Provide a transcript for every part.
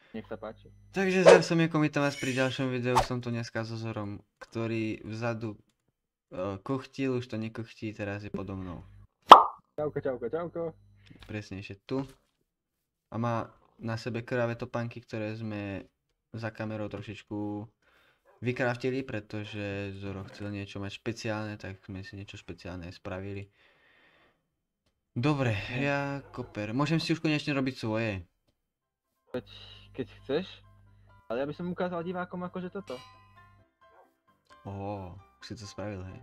Nech sa páči. Takže zdar som je, vítam vás pri ďalšom videu, som tu dneska so Zorom, ktorý vzadu kuchtil, už to nekuchtí, teraz je podo mnou. Čauko, čauko, čauko. Presnejšie tu. A má na sebe krvavé topánky, ktoré sme za kamerou trošičku vykraftili, pretože Zoro chcel niečo mať špeciálne, tak sme si niečo špeciálne spravili. Dobre, ja koper. Môžem si už konečne robiť svoje. Keď chceš, ale ja by som ukázal divákom akože toto. Už si to spravil, hej.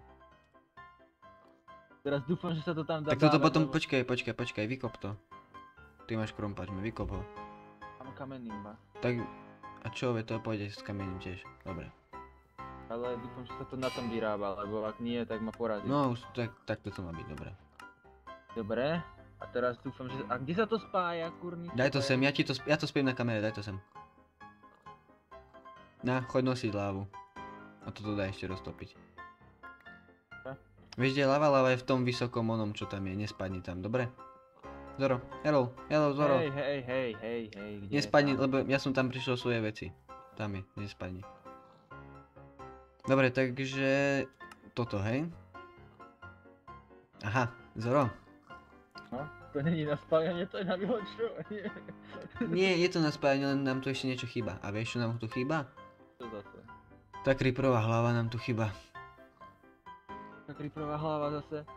Teraz dúfam, že sa to tam dá Tak toto dávať, potom, lebo počkaj, vykop to. Ty máš krompač, vykop ho. mám kamenný iba. Tak, a čo, to pôjde s kamením tiež, dobre. Ale dúfam, že sa to na tom vyrába, lebo ak nie, tak ma porazí. No, už takto to má byť, dobre. Dobre, a teraz dúfam, že... A kde sa to spája, kurník? Daj to sem, ja to spiem na kamere, daj to sem. Na, choď nosiť lávu. A toto daj ešte roztopiť. Vieš, kde je lava? Lava je v tom vysokom onom, čo tam je, nespadni tam, dobre? Zoro, hello, Zoro. Hej, kde Nespadni, je tam? lebo ja som tam prišiel svoje veci. Tam je, nespadni. Dobre, takže... Toto, hej? Aha, Zoro. No, to není na spájanie, to je na vylepšovanie. Nie, je to na spájanie, len nám tu ešte niečo chýba. A vieš, čo nám tu chýba? Čo zase? Tá creeperová hlava nám tu chýba. Tá creeperová hlava zase.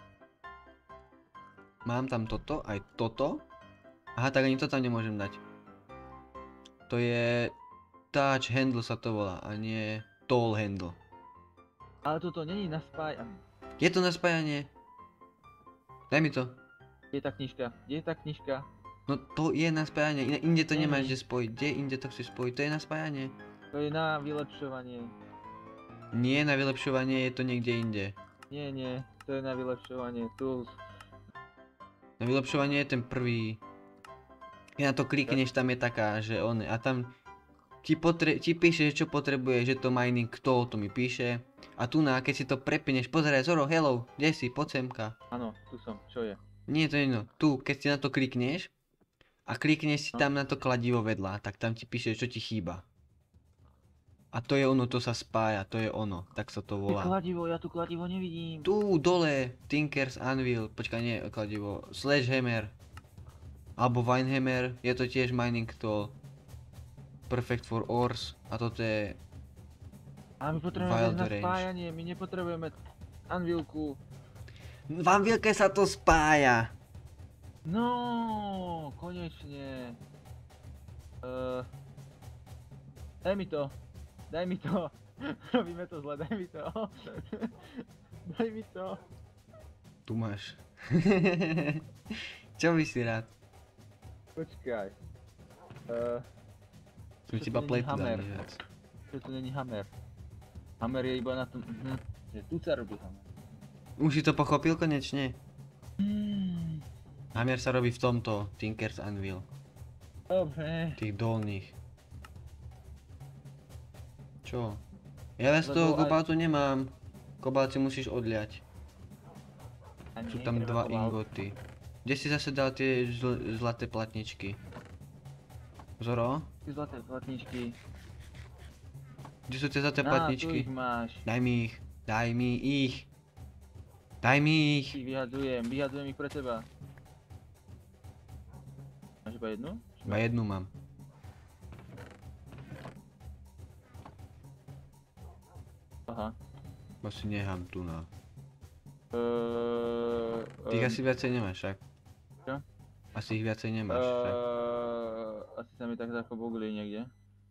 Mám tam toto, aj toto. Aha, tak ani to tam nemôžem dať. To je... Touch handle sa to volá, a nie... Tool handle. Ale toto není na spájanie. Je to na spájanie. Daj mi to. Kde je tá knižka? Kde je tá knižka? No to je na spájanie, inde to Nie. nemáš kde spojiť. Kde inde to chceš spojiť? To je na spájanie. To je na vylepšovanie. Nie, na vylepšovanie je to niekde inde. Nie, to je na vylepšovanie. Tools. Na vylepšovanie je ten prvý. Keď na to klikneš, tam je taká, že on... A tam ti píše, čo potrebuje, že to mining tool, to mi píše. A tu keď si to prepneš, pozeraj, Zoro, hello, kde si, poď semka. Áno, tu som, čo je? Nie, to je jedno. Tu, keď si na to klikneš a klikneš si tam na to kladivo vedľa, tak tam ti píše, čo ti chýba. A to je ono, to sa spája, to je ono, tak sa to volá. Kladivo, ja tu kladivo nevidím. Tu dole, Tinker's Anvil, počkaj, nie kladivo, Sledgehammer. Alebo Vinehammer, je to tiež mining tool. Perfect for ores, a toto je... A my potrebujeme Wild na range. spájanie, my nepotrebujeme anvilku. V Anvilke sa to spája. No, konečne. Daj mi to. Robíme to zle, daj mi to. Daj mi to. Tu máš. Čo by si rád? Počkaj. Som Čo ti to iba není pletu dal hammer? viac. Čo to není hammer? Hammer je iba na tom, že tu sa robí hammer. Už si to pochopil konečne? Hammer sa robí v tomto, Tinker's Anvil. Dobre. Tých dolných. Čo? Ja z toho Lebo aj- kobaltu nemám. Kobalt si musíš odliať. A Sú nie, tam treba 2 kobalt. ingoty. Kde si zase dal tie zlaté platničky? Zoro? Ty zlaté platničky. Kde sú tie zlaté Tu platničky? ich máš. Daj mi ich. Daj mi ich. Daj mi ich. Ti vyhadzujem ich pre teba. Máš iba jednu? Iba jednu mám. Aha. Asi nechám tu na. Ehm, Tých asi viacej nemáš, však? Čo? Asi ich viacej nemáš, však? Asi sa mi tak zakobogli niekde.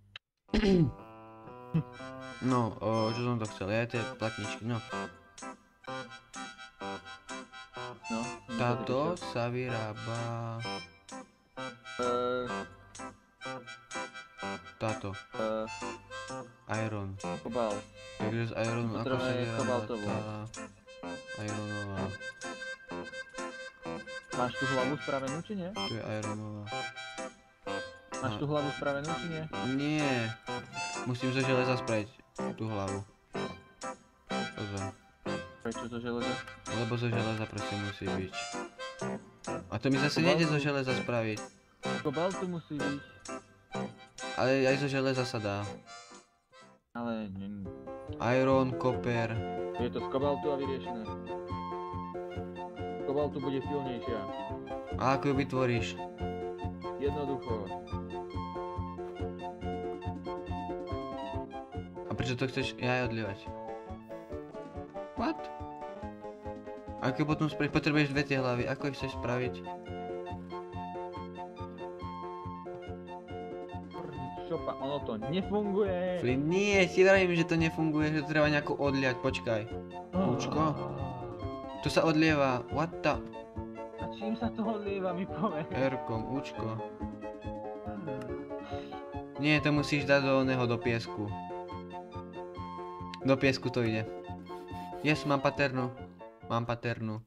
No, čo som to chcel? Ja tie platničky, no. No. Táto sa vyrába... Táto. Iron. Kobalt. Takže z Ironu, ako sa Potrebujeme vyrába kobaltovú. tá... Ironová. Máš tú hlavu spravenú, či nie? Tu je Ironová. Máš tú hlavu spravenú, či nie? Nie. Musím zo železa spraviť tú hlavu. Pozor. Prečo to železo? Lebo zo železa proste musí byť. A to mi zase nejde zo železa spraviť. Kobaltu musí byť. Ale aj zo železa sa dá. Ale Iron, copper. je to z kobaltu a vyriešené. Kobaltu bude silnejšia. A ako ju vytvoríš? Jednoducho. A prečo to chceš aj odlievať? What? Ako potom spraviť? Potrebuješ dve tie hlavy. Ako ich chceš spraviť? Šopa, ono to nefunguje. Flint, nie, ti vravím, že to nefunguje, že to treba nejako odliať. Počkaj. Účko? To sa odlieva. What the? A čím sa to odlieva, mi povedz. R-kom, účko. Nie, to musíš dať do oného, do piesku. Do piesku to ide. Yes, mám paternu. Mám paternu.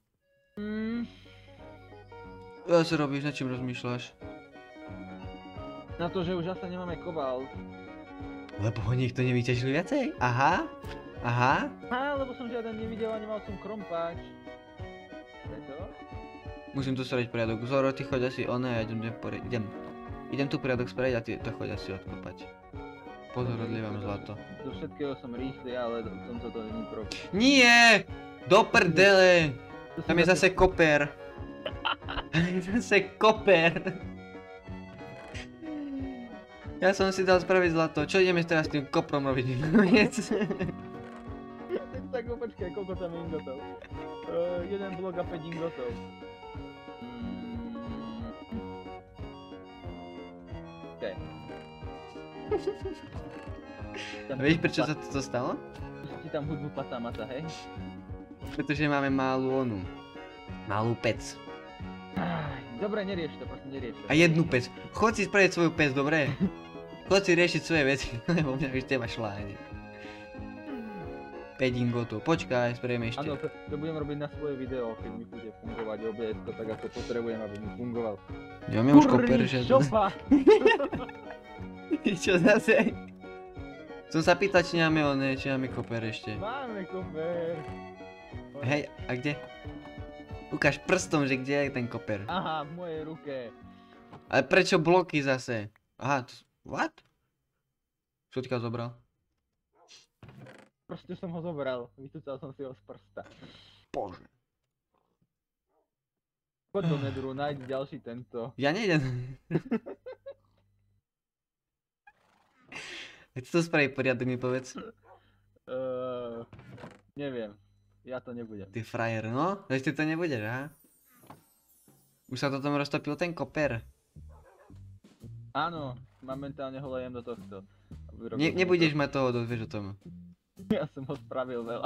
Čo robíš, nad čím rozmýšľaš? Na to, že už zase nemáme kobalt. Lebo ho nikto nevyťažil viacej? Aha. Aha. Lebo som žiaden nevidel a nemal som krompáč. Preto? Musím tu spraviť poriadok. Zoro, ty choď asi ja idem tu poriadok spraviť a ty to choď asi odkopať. Pozor, odlievam zlato. Do všetkého som rýchly, ale v tomto to není problém. Nie! Do prdele! Tam je zase koper. Zase koper. Ja som si dal spraviť zlato. Čo ideme teraz s tým koprom robiť? Tak počkaj, koľko tam je ingotov? 1 blok a 5 ingotov. Okay. Vieš, prečo sa to stalo? Ti tam hudbu patá mata, hej? Pretože máme malú malú pec. Dobre, nerieš to, prosím, nerieš to. A jednu pec. Chod si spraviť svoju pec, dobre? Chod si riešiť svoje veci, lebo mňa už teba šláhne. 5 ingotov, počkaj, spravíme ešte. Áno, to budem robiť na svoje video, keď mi bude fungovať OBS, tak ako potrebujem, aby mi fungoval. Ja mám už koper, že... šopa! Čo zase? Som sa pýtať, či máme či máme koper ešte. Máme koper. Hej, a kde? Ukáž prstom, že kde je ten koper. Aha, v mojej ruke. Ale prečo bloky zase? Aha, what? Čo odkiaľ zobral? Proste som ho zobral, vytúcal som si ho z prsta. Bože. Poď do nedru, nájdi ďalší tento. Ja nejdem. Chci to spraviť poriadok, mi povedz. Neviem. Ja to nebudem. Ty frajer, no? Veď ty to nebudeš, aha? Už sa to tam roztopil ten koper. Áno, momentálne ho lejem do tohto. Nebudeš mať toho, vieš o tom. Ja som ho spravil veľa.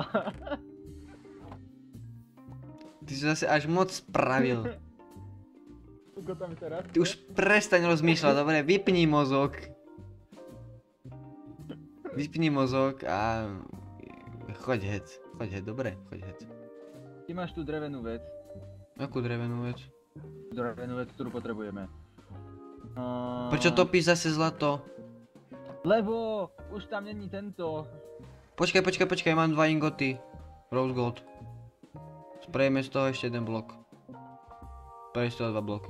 Ty si zase až moc spravil. Koľko tam teraz? Ty už prestaň rozmýšľať, dobre? Vypni mozog. Vypni mozog a... Choď hec, dobre? Choď hec. Ty máš tú drevenú vec. Akú drevenú vec? Drevenú vec, ktorú potrebujeme. Prečo topíš zase zlato? Lebo už tam není tento. Počkaj, mám 2 ingoty. Rose gold. Sprejeme z toho ešte jeden blok. Spraví z toho 2 bloky.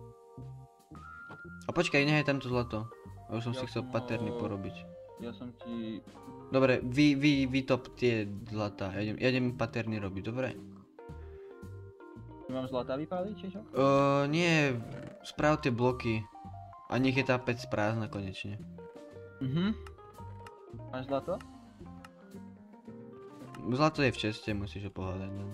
A počkaj, nehaj tam to zlato. Ja už som si chcel paterny porobiť. Ja som ti... Dobre, vytop tie zlatá. Ja idem paterny robiť, dobre? Mám zlatá vypáliť, či čo? Nie, sprav tie bloky. A nech je tá pec prázdna konečne. Máš zlato? Zlato je v česte, musíš ho pohľadať, no.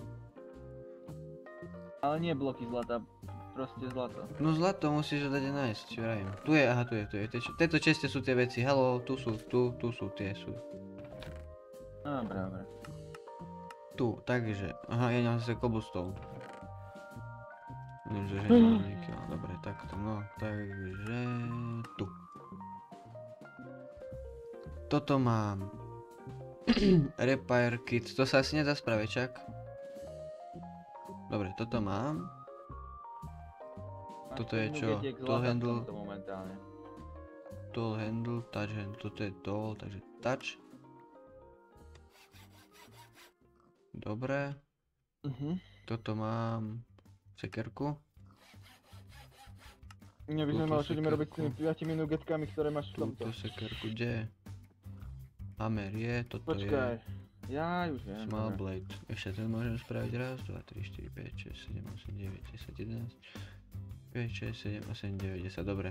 Ale nie bloky zlata, proste zlato. No zlato musíš ho dať nájsť, čo vravím. Tu je, aha, tu je. V tejto česte sú tie veci, hello, tu sú, tie sú. Dobre. Tu, takže, aha, ja nemám zase cobblestone. Dobre, takto, no, takže tu. Toto mám. Repair kit, to sa asi nedá spraviť, čak? Dobre, toto mám. Toto je čo? Tool handle. Tool handle, touch handle, toto je tool, takže touch. Dobre. Toto mám sekerku. Mne by sme Túto mali, čo ideme robiť s tými sekerku. 5 nugetkami, ktoré máš v tomto. Túto sekerku, kde? Hammer je, toto Počkaj. je. Ja už viem. Small dobre. blade. Ešte ten môžem spraviť raz, 2, 3, 4, 5, 6, 7, 8, 9, 10, 11. 5, 6, 7, 8, 9, 10, dobre.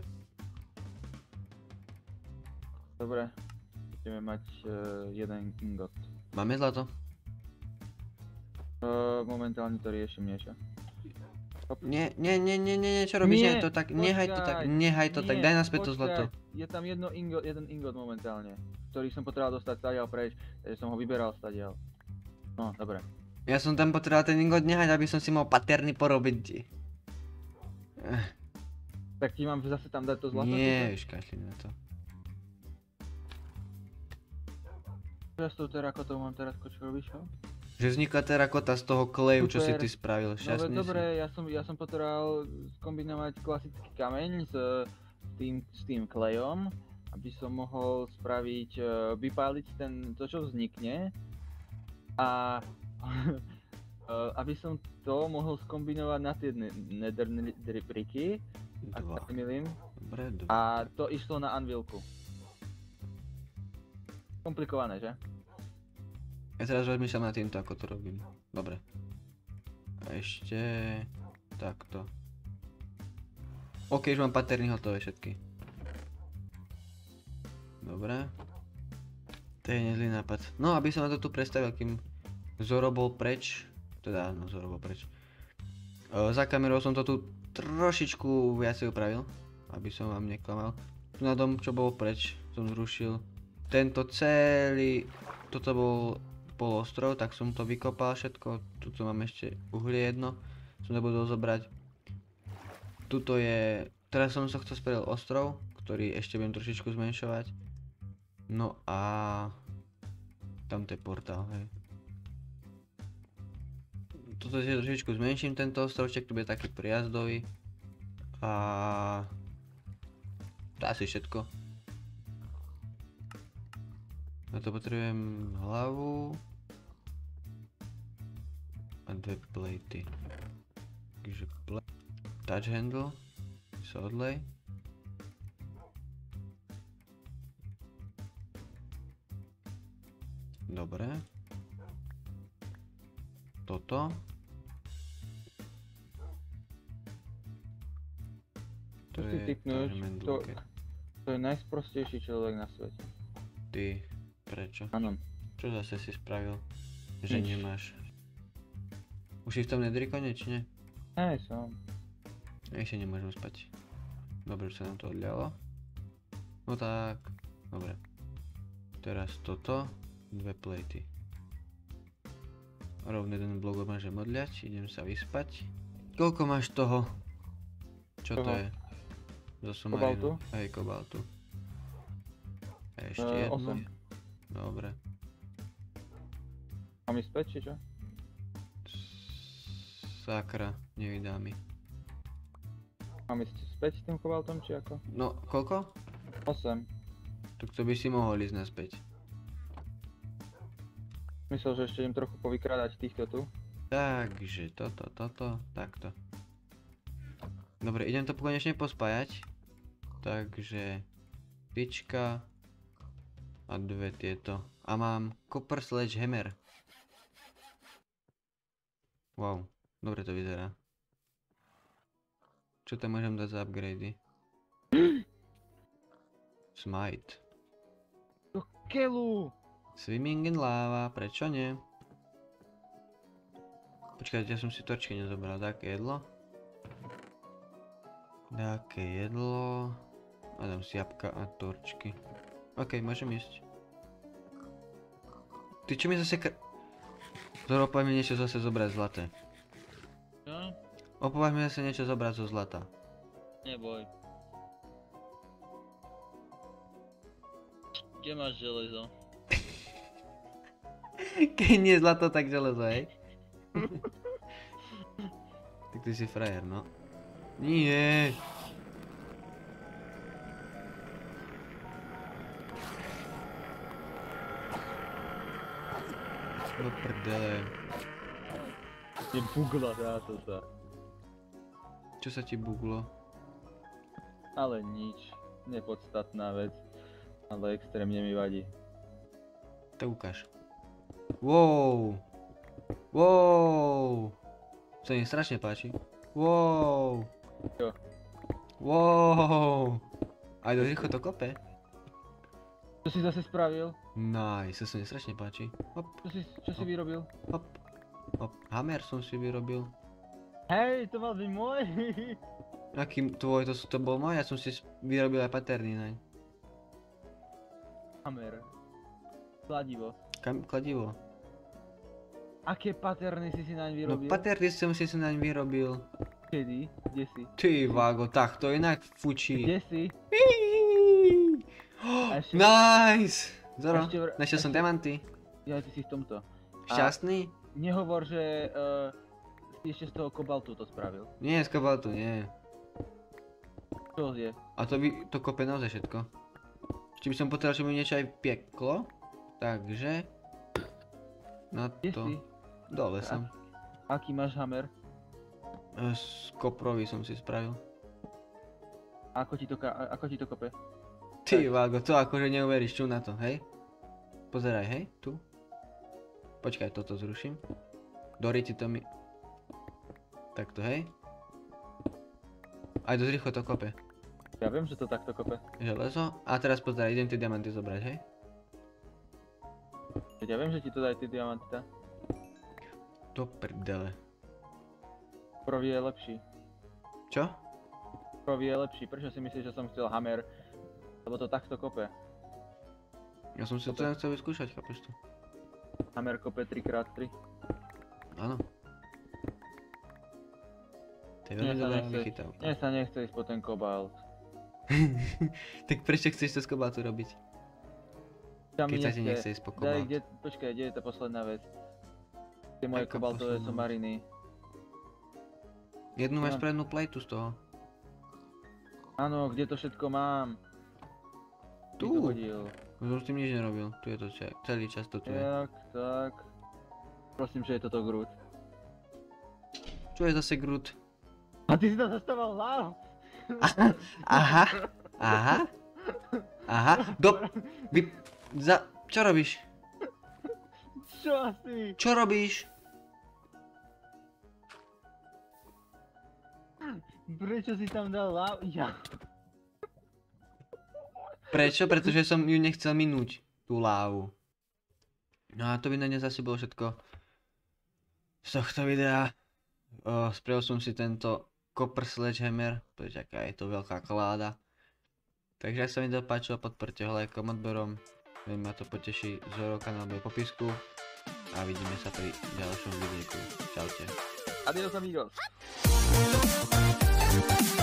Dobre. Budeme mať jeden ingot. Máme zlato? Momentálne to riešim niečo. Nie, čo robíš? Nie, Nie, to tak, nehaj to tak, počkaj, nehaj to tak, Nie, daj naspäť to počkaj, zlato. Je tam jeden ingot momentálne, ktorý som potreboval dostať stadiaľ preč, takže som ho vyberal stadiaľ. No, dobre. Ja som tam potreboval ten ingot nehať, aby som si mal paterny porobiť. Tak ti mám zase tam dať to zlato? Nie, už kašli na to. Ja s tou terakotou mám teraz čo robíš, čo? Že vznikla terakota z toho kleju, čo si Super. ty spravil, No veď šťastný si. dobre, ja som potreboval skombinovať klasický kameň s tým klejom, aby som mohol spraviť, vypáliť to čo vznikne a aby som to mohol skombinovať na tie nether bricky, ak Dva. sa nemýlim, Dobre, dva. a to išlo na anvilku. Komplikované, že? Ja teraz rozmýšľam nad týmto, ako to robím. Dobre. A ešte... takto. OK, už mám paterny hotové všetky. Dobre. To je nezlý nápad. No, aby som na to tu predstavil, kým Zoro bol preč. Teda, no Zoro bol preč. Za kamerou som to tu trošičku viacej upravil. Aby som vám neklamal. Tu na dom, čo bol preč, som zrušil. Tento celý... Toto bol polostrov, tak som to vykopal všetko. Tuto mám ešte uhlie jedno. Som nebudol zobrať. Tuto je... Teraz som sa chcel spravil ostrov, ktorý ešte budem trošičku zmenšovať. No a... Tamto je portál, hej. Toto si trošičku zmenším, tento ostrovček, tu bude taký prijazdový. A... To asi všetko. Na to potrebujem hlavu. A dve platey. Takže touch handle. Sa odlej. Dobre. Toto. To Musím je tipnúť, touch handle. to je najsprostejší človek na svete. Ty, prečo? Áno. Čo zase si spravil? Že Nič. nemáš. Už si v tom nedri konečne? Hej, som. Ešte nemôžem spať. Dobre, že sa nám to odľalo. No tak, dobre. Teraz toto, dve platey. Rovne jeden blok môžem odľať, idem sa vyspať. Koľko máš toho? Čo to Toho? je? Zo Kobaltu? sumarinu. Hej, kobaltu. A ešte jedno. 8. Dobre. Mám ísť späť, či čo? Sakra, nevydá mi. Mám ísť späť s tým kobaltom, či ako? No, koľko? 8. Tak to by si mohol ísť naspäť. Myslel, že ešte idem trochu povykrádať týchto tu. Takže toto, takto. Dobre, idem to konečne pospájať. Takže tyčka a dve tieto. A mám copper sledgehammer. Wow, dobre to vyzerá. Čo tam môžem dať za upgrady? Smite. Do keľu! Swimming in lava, prečo nie? Počkajte, ja som si torčky nezobral, také jedlo. Také jedlo. A dám si jabka a torčky. OK, môžem ísť. Ty čo mi zase Zoro, opovaj mi niečo zase zobrať zlaté. Čo? Opovaj mi zase niečo zobrať zo zlata. Neboj. Kde máš železo? Keď nie zlato, tak železo, hej? Tak ty si frajer, no. Nie. Do prdele. Je bugla táto sa. Čo sa ti buglo? Ale nič. Nepodstatná vec. Ale extrémne mi vadí. To ukáž. Wow. Wow. To mi strašne páči. Wow. Čo? Wow. Aj dosť rýchlo to kope. Čo si zase spravil? Nice, to sa mi strašne páči. Hop, Čo si vyrobil? hop, hop. Hammer som si vyrobil. Hej, to mal byť môj! Aký tvoj, to bol môj, ja som si vyrobil aj paterny naň. Hammer. Kladivo. Kladivo. Aké paterny si naň No vyrobil? paterny som si naň vyrobil. Kedy? Kde si? Ty vágo, tak to inak fučí. Kde si? A ešte- Nice! Zoro, ešte- našiel som ešte- diamanty. Ja, ty si v tomto. Šťastný? Nehovor, že si ešte z toho kobaltu to spravil. Nie, z kobaltu, nie. Čo je? A to kope naozaj všetko. Ešte by som potreboval, že mi niečo aj pieklo. Takže... Na Kde to... si? Dole som. Aký máš hammer? Z koprový som si spravil. Ako ti to kope? Ty vágo, to akože neuveríš, čo na to, hej? Pozeraj, hej, tu. Počkaj, toto zruším. Dori ti to mi... Takto, hej. Aj dosť rýchlo to kope. Ja viem, že to takto kope. Železo. A teraz pozeraj, idem tie diamanty zobrať, hej. Veď ja viem, že ti to dajú tie diamanty, tá. Do prdele. Prvý je lepší. Čo? Prvý je lepší. Prečo si myslíš, že som chcel hammer? Lebo to takto kope. Ja som si to len chcel vyskúšať, chápeš to? Hammer kope 3x3. Áno. To je veľmi Mne sa dobrá nechce- vychytávka. Mne sa nechce ísť po ten kobalt. Tak prečo chceš to z kobátu robiť? Tam Keď sa ti nechce ísť po kobalt. Počkaj, kde je tá posledná vec? Tie moje Aká kobaltové posledná? somariny. Jednu máš No. prednú plejtu z toho. Áno, kde to všetko mám? Tu. Ty to hodil. Už s tým nič nerobil. Tu je to celý čas to tu je. Tak. Prosím, že je toto Groot. Čo je zase Groot? A ty si to zastával hlav! Aha. Aha. Aha. Čo robíš? Čo asi? Čo robíš? Prečo si tam dal hlav? Ja. Prečo? Pretože som ju nechcel minúť, tú lávu. No a to by na ne zase bolo všetko z tohto videa. Spravil som si tento Copper Sledgehammer, pretože aká je to veľká kláda. Takže ak sa mi to páčilo, podporte ho lajkom, odberom. Veľmi ma to poteší, Zoro kanál bude v popisku. A vidíme sa pri ďalšom videjku. Čaute. Adios amigos.